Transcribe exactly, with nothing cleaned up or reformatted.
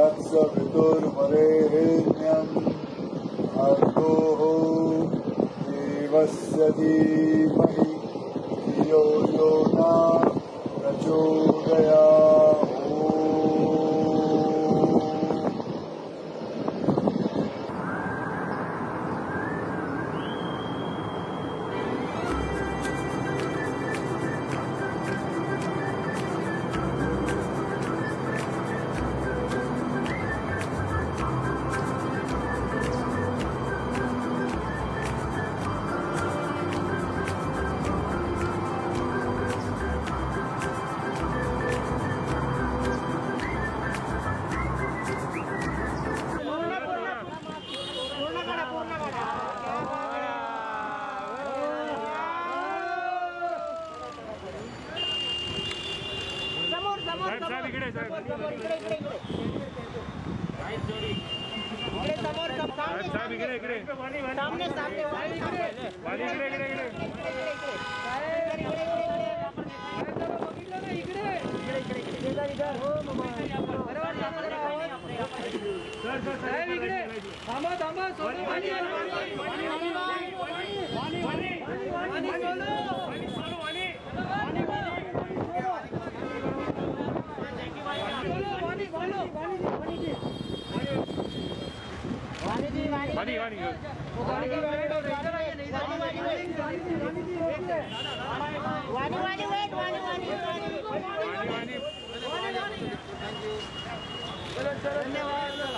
तत्सवितुर्वरेण्यं भर्गो देवस्य धीमहि धियो यो न प्रचोदयात्। साहेब इकडे साहेब साहेब इकडे इकडे सामने सामने वाली इकडे वाली इकडे इकडे इकडे सर सर साहेब इकडे थांबा थांबा सोनो वाली वाली वाली वाली वाली सोनो सोनो वाली वानी वानी वानी वानी वेट वानी वानी वानी वानी धन्यवाद।